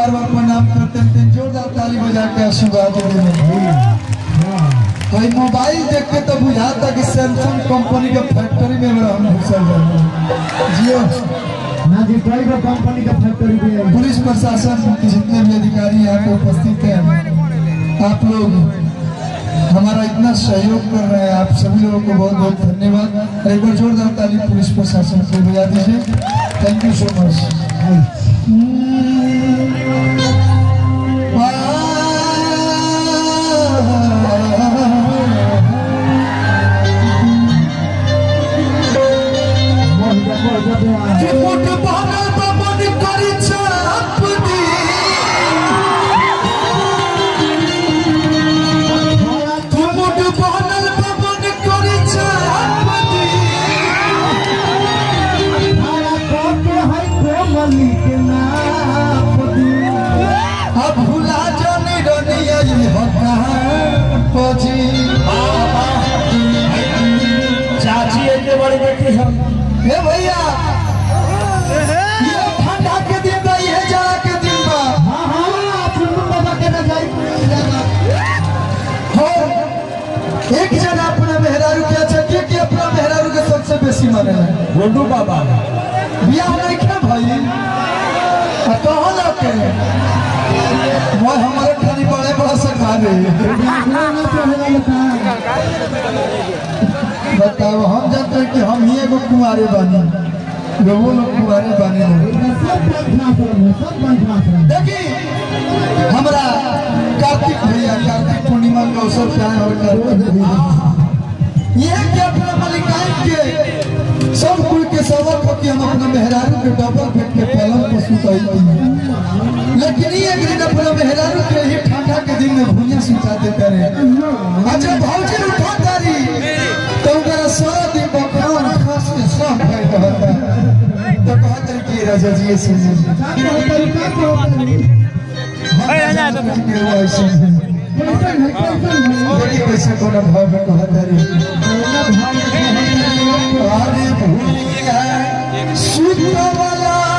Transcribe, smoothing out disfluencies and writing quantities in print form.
बार बार प्रणाम करते हैं। जोरदार ताली बजा के आशीर्वाद देने। भाई मोबाइल देख के तो बुझाता कि सैमसंग कंपनी के फैक्ट्री में हम घुसल रहे जियो ना जी कोई भी कंपनी का फैक्ट्री में। पुलिस प्रशासन जितने भी अधिकारी यहाँ पे उपस्थित हैं, आप लोग हमारा इतना सहयोग कर रहे हैं, आप सभी लोगों को बहुत बहुत धन्यवाद। एक बार जोरदार ताली पुलिस प्रशासन को बजा दीजिए। Thank you so much. चाची एक बड़ी बेटी हम हे भैया ये ठंडा के दिन बा, ये जाड़ा के दिन बा। हाँ हाँ चुन्नू बाबा के ना जाई हो एक जना अपना मेहरारू के अच्छा के अपना मेहरारू के सबसे बेसी माने है गोंडू बाबा। बियाह नहीं क्या भाई कहाँ लगे मैं हमारे खाली बड़े बड़ा से खा रहे बताओ। हम जानते हैं कि हम ही एगो कुंवारे बानी, वो लोग कुंवारे बानी। देखिए हमारा कार्तिक भैया कार्तिक पूर्णिमा का अवसर क्या है और ये क्या अपना मलिकाइन के सब कुल के सबक हो कि हम अपना मेहरारू के डबल बेड के पलंग पर सुताई थी, लेकिन ये एक दिन अपना मेहरारू के ही ठंडा के दिन में भुनिया सुता देते रहे। अच्छा भौजी उठा तारी तो उनका सारा दिन बकरान खास के सब भाई कहता तो कहते कि राजा जी से बड़ी कैसे कोना भाव में कहता रे अरे भूल है सुत वाला